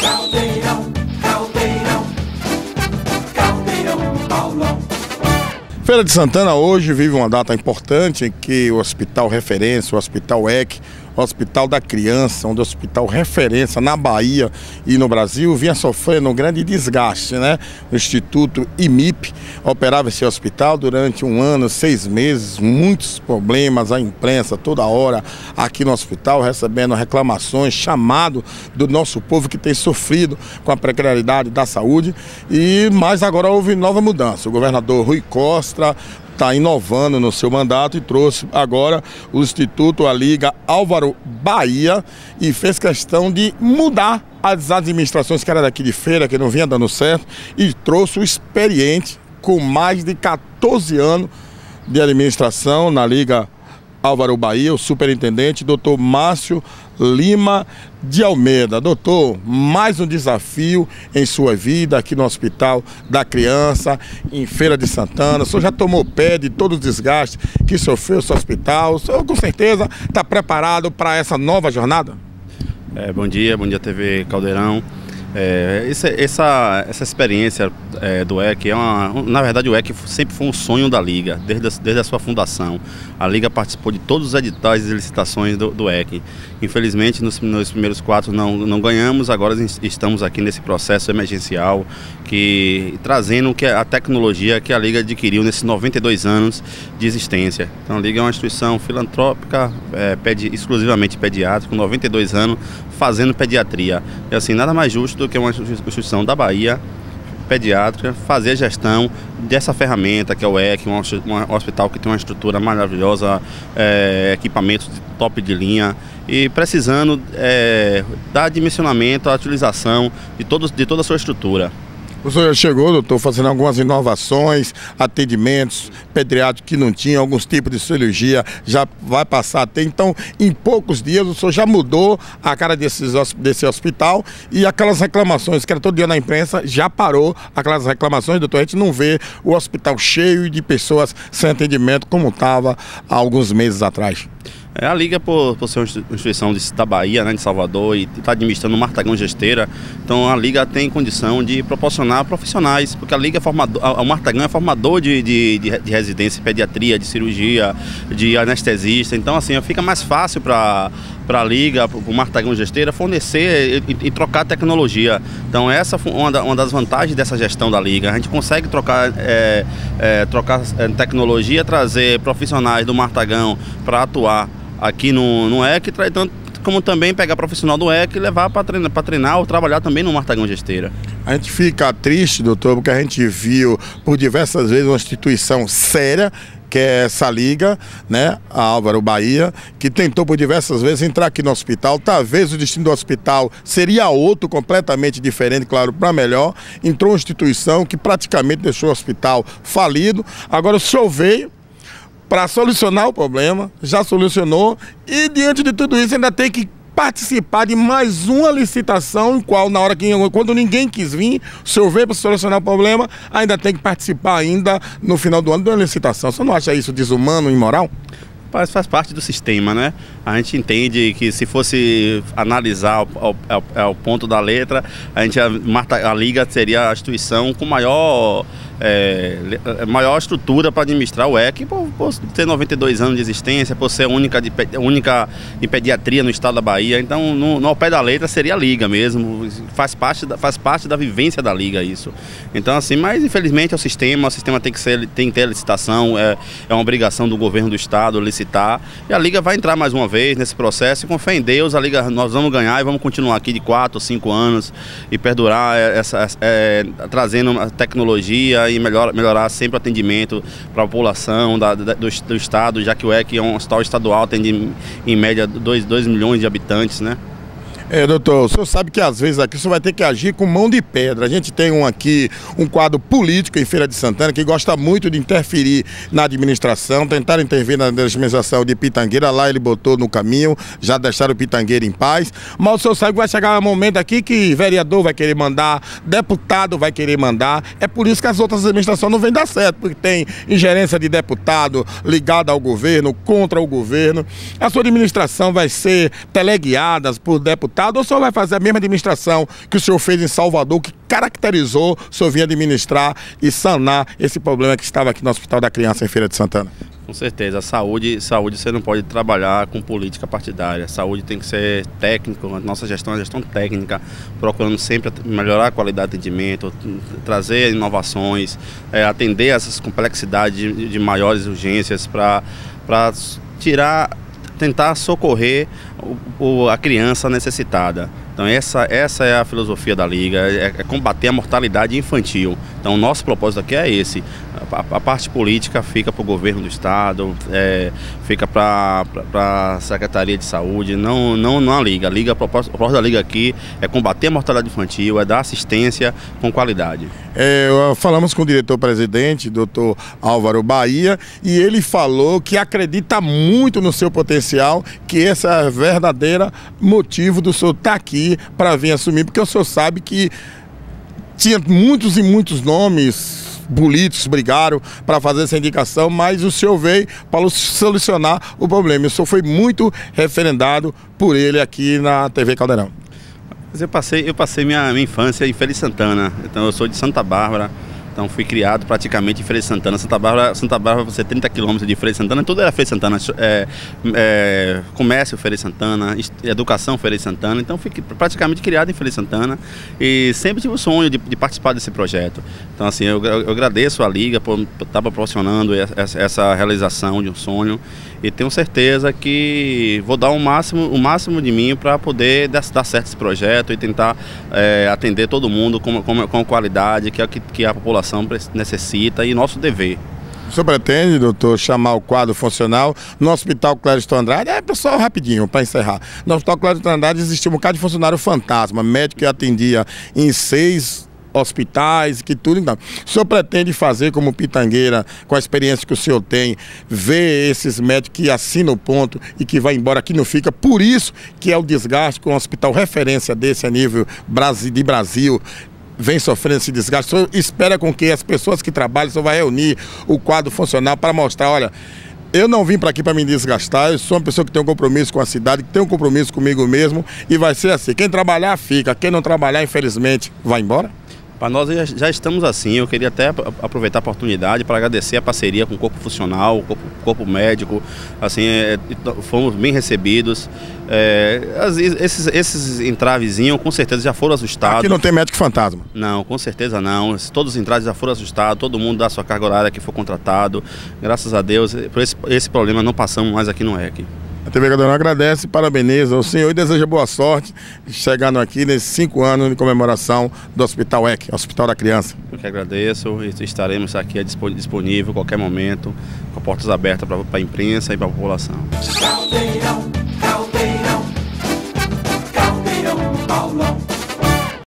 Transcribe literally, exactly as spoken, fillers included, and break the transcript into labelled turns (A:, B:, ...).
A: Caldeirão, Caldeirão, Caldeirão Paulão.
B: Feira de Santana hoje vive uma data importante em que o Hospital Referência, o Hospital E C, o Hospital da Criança, um hospital referência na Bahia e no Brasil, vinha sofrendo um grande desgaste, né? O Instituto I M I P operava esse hospital durante um ano, seis meses, muitos problemas, a imprensa toda hora aqui no hospital recebendo reclamações, chamado do nosso povo que tem sofrido com a precariedade da saúde. E mas agora houve nova mudança. O governador Rui Costa está inovando no seu mandato e trouxe agora o Instituto, a Liga Álvaro Bahia, e fez questão de mudar as administrações que era daqui de Feira, que não vinha dando certo, e trouxe o experiente com mais de quatorze anos de administração na Liga Álvaro Bahia, o superintendente, doutor Márcio Lima de Almeida. Doutor, mais um desafio em sua vida aqui no Hospital da Criança, em Feira de Santana. O senhor já tomou pé de todo o desgaste que sofreu o seu hospital. O senhor com certeza está preparado para essa nova jornada?
C: É, bom dia, bom dia T V Caldeirão. É, essa, essa, essa experiência é, do E C, é uma, na verdade o E C sempre foi um sonho da Liga, desde a, desde a sua fundação. A Liga participou de todos os editais e licitações do, do E C. Infelizmente nos, nos primeiros quatro não, não ganhamos, agora estamos aqui nesse processo emergencial, que, trazendo que a tecnologia que a Liga adquiriu nesses noventa e dois anos de existência. Então a Liga é uma instituição filantrópica, é, pedi, exclusivamente pediátrica, com noventa e dois anos, fazendo pediatria. E assim, nada mais justo do que uma instituição da Bahia, pediátrica, fazer a gestão dessa ferramenta que é o E C, um, um hospital que tem uma estrutura maravilhosa, é, equipamentos de top de linha, e precisando é, dar dimensionamento à utilização de, todos, de toda a sua estrutura.
B: O senhor chegou, doutor, fazendo algumas inovações, atendimentos pediátricos que não tinham, alguns tipos de cirurgia já vai passar a ter. Então, em poucos dias, o senhor já mudou a cara desse, desse hospital, e aquelas reclamações que era todo dia na imprensa, já parou aquelas reclamações, doutor. A gente não vê o hospital cheio de pessoas sem atendimento como estava há alguns meses atrás.
C: É, a Liga, por, por ser uma instituição de, da Bahia, né, de Salvador, e está administrando o Martagão Gesteira, então a Liga tem condição de proporcionar profissionais, porque a Liga é formador, o Martagão é formador de, de, de, de residência, pediatria, de cirurgia, de anestesista. Então assim, fica mais fácil para para a Liga, para o Martagão Gesteira, fornecer e, e trocar tecnologia. Então essa é uma, da, uma das vantagens dessa gestão da Liga. A gente consegue trocar, é, é, trocar tecnologia, trazer profissionais do Martagão para atuar aqui no, no E C, tanto como também pegar profissional do E C e levar para treinar, para treinar ou trabalhar também no Martagão Gesteira.
B: A gente fica triste, doutor, porque a gente viu por diversas vezes uma instituição séria, que é essa Liga, né, a Álvaro Bahia, que tentou por diversas vezes entrar aqui no hospital. Talvez o destino do hospital seria outro, completamente diferente, claro, para melhor. Entrou uma instituição que praticamente deixou o hospital falido. Agora o senhor veio para solucionar o problema, já solucionou, e diante de tudo isso ainda tem que participar de mais uma licitação, em qual na hora que, quando ninguém quis vir, o senhor veio para solucionar o problema, ainda tem que participar ainda no final do ano de uma licitação. Você não acha isso desumano e imoral?
C: Faz, faz parte do sistema, né? A gente entende que se fosse analisar ao, ao, ao ponto da letra, a, gente, a, a Liga seria a instituição com maior, é, maior estrutura para administrar o E C, por, por ter noventa e dois anos de existência, por ser única de, única em pediatria no estado da Bahia. Então, no, no ao pé da letra seria a Liga mesmo, faz parte, da, faz parte da vivência da Liga isso. Então, assim, mas infelizmente é o sistema, o sistema tem que, ser, tem que ter licitação, é, é uma obrigação do governo do estado licitar. E a Liga vai entrar mais uma vez nesse processo, e com fé em Deus, a Liga, nós vamos ganhar e vamos continuar aqui de quatro, cinco anos e perdurar, essa, é, trazendo tecnologia e melhor, melhorar sempre o atendimento para a população da, da, do, do estado, já que o E C é um hospital estadual, tem de, em média dois milhões de habitantes, né?
B: É, doutor, o senhor sabe que às vezes aqui o senhor vai ter que agir com mão de pedra. A gente tem um aqui, um quadro político em Feira de Santana, que gosta muito de interferir na administração, tentar intervir na administração de Pitangueira. Lá ele botou no caminho, já deixaram o Pitangueira em paz. Mas o senhor sabe que vai chegar um momento aqui que vereador vai querer mandar, deputado vai querer mandar. É por isso que as outras administrações não vêm dar certo, porque tem ingerência de deputado ligada ao governo, contra o governo. A sua administração vai ser teleguiada por deputados estado, ou o senhor vai fazer a mesma administração que o senhor fez em Salvador, que caracterizou o senhor vir administrar e sanar esse problema que estava aqui no Hospital da Criança em Feira de Santana?
C: Com certeza, saúde, saúde você não pode trabalhar com política partidária, saúde tem que ser técnico, a nossa gestão é gestão técnica, procurando sempre melhorar a qualidade de atendimento, trazer inovações, é, atender essas complexidades de, de maiores urgências para tirar, tentar socorrer o, o, a criança necessitada. Então essa, essa é a filosofia da Liga, é, é combater a mortalidade infantil. Então o nosso propósito aqui é esse. A, a parte política fica para o governo do estado, é, fica para a Secretaria de Saúde, não, não, não a Liga. A Liga, a propósito, a propósito da Liga aqui é combater a mortalidade infantil, é dar assistência com qualidade.
B: É, falamos com o diretor-presidente, doutor Álvaro Bahia, e ele falou que acredita muito no seu potencial, que esse é o verdadeiro motivo do senhor estar aqui para vir assumir, porque o senhor sabe que tinha muitos e muitos nomes políticos brigaram para fazer essa indicação, mas o senhor veio para solucionar o problema. O senhor foi muito referendado por ele aqui na T V Caldeirão.
C: Mas eu passei, eu passei minha, minha infância em Feira de Santana, então eu sou de Santa Bárbara. Então fui criado praticamente em Feira de Santana. Santa Bárbara, Santa Bárbara, você trinta quilômetros de Feira de Santana, tudo era Feira de Santana. É, é, comércio Feira de Santana, educação Feira de Santana. Então fui praticamente criado em Feira de Santana e sempre tive o sonho de, de participar desse projeto. Então assim, eu, eu agradeço a Liga por estar proporcionando essa, essa realização de um sonho e tenho certeza que vou dar o máximo, o máximo de mim para poder dar, dar certo esse projeto e tentar é, atender todo mundo com, com, com qualidade que a, que a população necessita e nosso dever.
B: O senhor pretende, doutor, chamar o quadro funcional no Hospital Clériston Andrade? É, pessoal, rapidinho, para encerrar. No Hospital Clériston Andrade existia um bocado de funcionário fantasma, médico que atendia em seis hospitais, que tudo. Então, o senhor pretende fazer como pitangueira, com a experiência que o senhor tem, ver esses médicos que assinam o ponto e que vai embora, que não fica, por isso que é o desgaste com um hospital referência desse a nível de Brasil, vem sofrendo esse desgaste. O senhor espera com que as pessoas que trabalham, o senhor vai reunir o quadro funcional para mostrar, olha, eu não vim para aqui para me desgastar, eu sou uma pessoa que tem um compromisso com a cidade, que tem um compromisso comigo mesmo, e vai ser assim, quem trabalhar fica, quem não trabalhar, infelizmente, vai embora?
C: Para nós já, já estamos assim, eu queria até aproveitar a oportunidade para agradecer a parceria com o corpo funcional, o corpo, corpo médico, assim, é, fomos bem recebidos, é, esses, esses entravezinhos com certeza já foram assustados.
B: Aqui não tem médico fantasma?
C: Não, com certeza não, todos os entraves já foram assustados, todo mundo dá sua carga horária que for contratado, graças a Deus, por esse, esse problema não passamos mais aqui no E C.
B: A T V Caldeirão agradece, parabeniza ao senhor e deseja boa sorte chegando aqui nesses cinco anos de comemoração do Hospital E C, Hospital da Criança.
C: Eu que agradeço e estaremos aqui disponível a qualquer momento, com portas abertas para a imprensa e para a população.
A: Caldeirão.